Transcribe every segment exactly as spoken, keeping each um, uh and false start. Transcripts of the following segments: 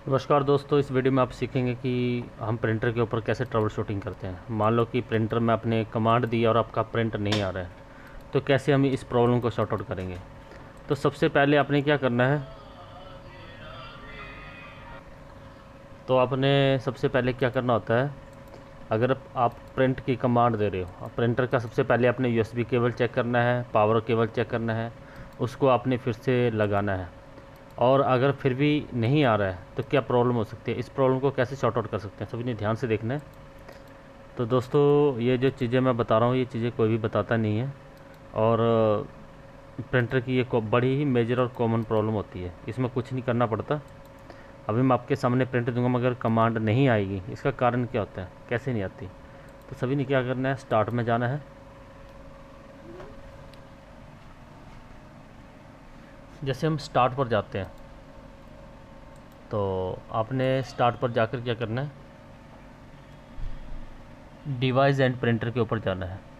नमस्कार दोस्तों, इस वीडियो में आप सीखेंगे कि हम प्रिंटर के ऊपर कैसे ट्रबल शूटिंग करते हैं। मान लो कि प्रिंटर में आपने कमांड दी और आपका प्रिंट नहीं आ रहा है, तो कैसे हम इस प्रॉब्लम को सॉर्ट आउट करेंगे। तो सबसे पहले आपने क्या करना है तो आपने सबसे पहले क्या करना होता है, अगर आप प्रिंट की कमांड दे रहे हो, प्रिंटर का सबसे पहले आपने यूएसबी केबल चेक करना है, पावर केबल चेक करना है, उसको आपने फिर से लगाना है। और अगर फिर भी नहीं आ रहा है तो क्या प्रॉब्लम हो सकती है, इस प्रॉब्लम को कैसे सॉर्ट आउट कर सकते हैं, सभी ने ध्यान से देखना है। तो दोस्तों, ये जो चीज़ें मैं बता रहा हूँ ये चीज़ें कोई भी बताता नहीं है, और प्रिंटर की ये बड़ी ही मेजर और कॉमन प्रॉब्लम होती है, इसमें कुछ नहीं करना पड़ता। अभी मैं आपके सामने प्रिंट दूंगा मगर कमांड नहीं आएगी, इसका कारण क्या होता है, कैसे नहीं आती। तो सभी ने क्या करना है, स्टार्ट में जाना है। जैसे हम स्टार्ट पर जाते हैं तो आपने स्टार्ट पर जाकर क्या करना है, डिवाइस एंड प्रिंटर के ऊपर जाना है।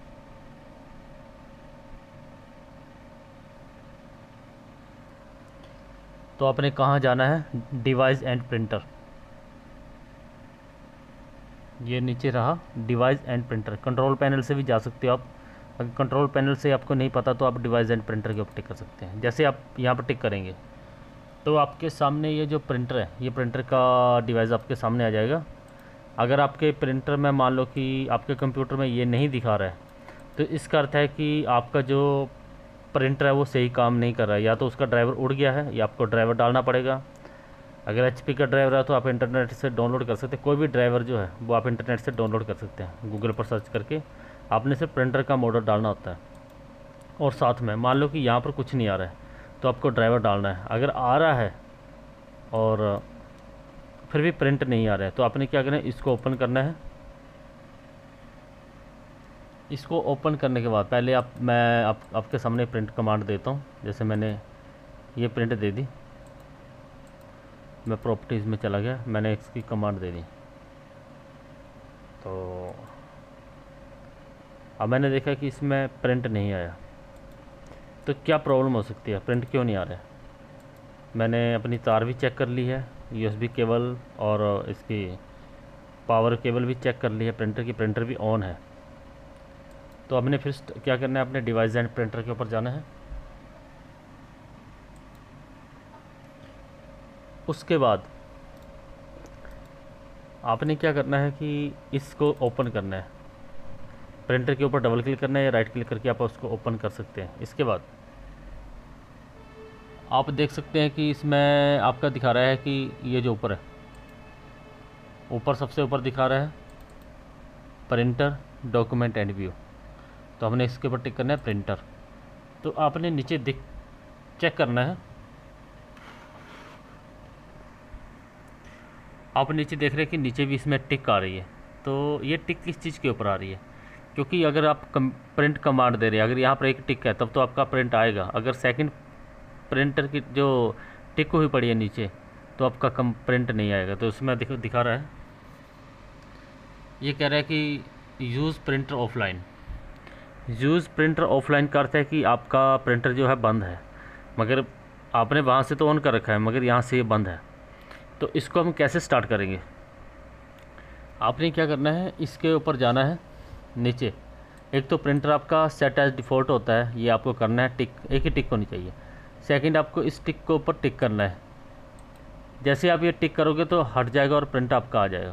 तो आपने कहाँ जाना है, डिवाइस एंड प्रिंटर, ये नीचे रहा device and printer. Control panel से भी जा सकते हो आप, अगर कंट्रोल पैनल से आपको नहीं पता तो आप डिवाइस एंड प्रिंटर के ऊपर टिक कर सकते हैं। जैसे आप यहाँ पर टिक करेंगे तो आपके सामने ये जो प्रिंटर है, ये प्रिंटर का डिवाइस आपके सामने आ जाएगा। अगर आपके प्रिंटर में मान लो कि आपके कंप्यूटर में ये नहीं दिखा रहा है, तो इसका अर्थ है कि आपका जो प्रिंटर है वो सही काम नहीं कर रहा है, या तो उसका ड्राइवर उड़ गया है या आपको ड्राइवर डालना पड़ेगा। अगर एच पी का ड्राइवर है तो आप इंटरनेट से डाउनलोड कर सकते हैं, कोई भी ड्राइवर जो है वो आप इंटरनेट से डाउनलोड कर सकते हैं, गूगल पर सर्च करके आपने सिर्फ प्रिंटर का मॉडल डालना होता है। और साथ में मान लो कि यहाँ पर कुछ नहीं आ रहा है तो आपको ड्राइवर डालना है। अगर आ रहा है और फिर भी प्रिंट नहीं आ रहा है तो आपने क्या करना है, इसको ओपन करना है। इसको ओपन करने के बाद पहले आप मैं आप, आपके सामने प्रिंट कमांड देता हूँ। जैसे मैंने ये प्रिंट दे दी, मैं प्रॉपर्टीज़ में चला गया, मैंने इसकी कमांड दे दी। तो अब मैंने देखा कि इसमें प्रिंट नहीं आया, तो क्या प्रॉब्लम हो सकती है, प्रिंट क्यों नहीं आ रहा है। मैंने अपनी तार भी चेक कर ली है, यूएसबी केबल और इसकी पावर केबल भी चेक कर ली है, प्रिंटर की प्रिंटर भी ऑन है। तो हमने फिर क्या करना है, अपने डिवाइस एंड प्रिंटर के ऊपर जाना है। उसके बाद आपने क्या करना है कि इसको ओपन करना है, प्रिंटर के ऊपर डबल क्लिक करना है या राइट क्लिक करके आप उसको ओपन कर सकते हैं। इसके बाद आप देख सकते हैं कि इसमें आपका दिखा रहा है कि ये जो ऊपर है, ऊपर सबसे ऊपर दिखा रहा है प्रिंटर डॉक्यूमेंट एंड व्यू। तो हमने इसके ऊपर टिक करना है प्रिंटर। तो आपने नीचे दिख चेक करना है, आप नीचे देख रहे हैं कि नीचे भी इसमें टिक आ रही है। तो ये टिक किस चीज़ के ऊपर आ रही है, क्योंकि अगर आप कम, प्रिंट कमांड दे रहे हैं, अगर यहाँ पर एक टिक है तब तो आपका प्रिंट आएगा। अगर सेकंड प्रिंटर की जो टिक हुई पड़ी है नीचे तो आपका कम प्रिंट नहीं आएगा। तो उसमें देखो दिखा रहा है, ये कह रहा है कि use printer offline. Use printer offline का अर्थ है कि आपका प्रिंटर जो है बंद है, मगर आपने वहाँ से तो ऑन कर रखा है मगर यहाँ से ये बंद है। तो इसको हम कैसे स्टार्ट करेंगे, आपने क्या करना है, इसके ऊपर जाना है नीचे। एक तो प्रिंटर आपका सेट एज डिफ़ॉल्ट होता है, ये आपको करना है टिक, एक ही टिक होनी चाहिए। सेकंड, आपको इस टिक के ऊपर टिक करना है। जैसे आप ये टिक करोगे तो हट जाएगा और प्रिंट आपका आ जाएगा।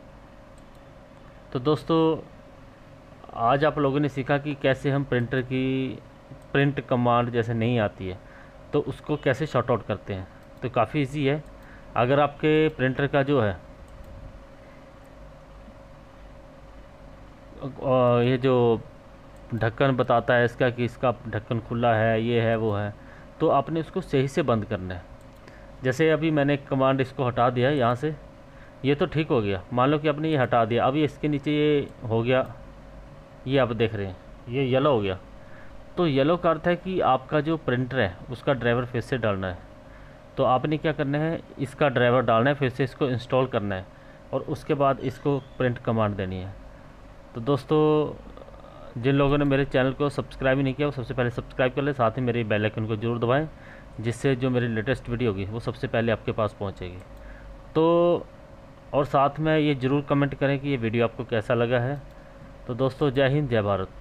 तो दोस्तों, आज आप लोगों ने सीखा कि कैसे हम प्रिंटर की प्रिंट कमांड जैसे नहीं आती है तो उसको कैसे शॉर्ट आउट करते हैं। तो काफ़ी इजी है। अगर आपके प्रिंटर का जो है ये जो ढक्कन बताता है इसका कि इसका ढक्कन खुला है, ये है वो है, तो आपने उसको सही से बंद करना है। जैसे अभी मैंने कमांड इसको हटा दिया है यहाँ से, ये तो ठीक हो गया। मान लो कि आपने ये हटा दिया, अभी इसके नीचे ये हो गया, ये आप देख रहे हैं ये येलो हो गया। तो येलो का अर्थ है कि आपका जो प्रिंटर है उसका ड्राइवर फिर से डालना है। तो आपने क्या करना है, इसका ड्राइवर डालना है, फिर से इसको इंस्टॉल करना है और उसके बाद इसको प्रिंट कमांड देनी है। तो दोस्तों, जिन लोगों ने मेरे चैनल को सब्सक्राइब नहीं किया वो सबसे पहले सब्सक्राइब कर ले, साथ ही मेरे बेल आइकन को जरूर दबाएं, जिससे जो मेरी लेटेस्ट वीडियो होगी वो सबसे पहले आपके पास पहुंचेगी। तो और साथ में ये ज़रूर कमेंट करें कि ये वीडियो आपको कैसा लगा है। तो दोस्तों, जय हिंद, जय भारत।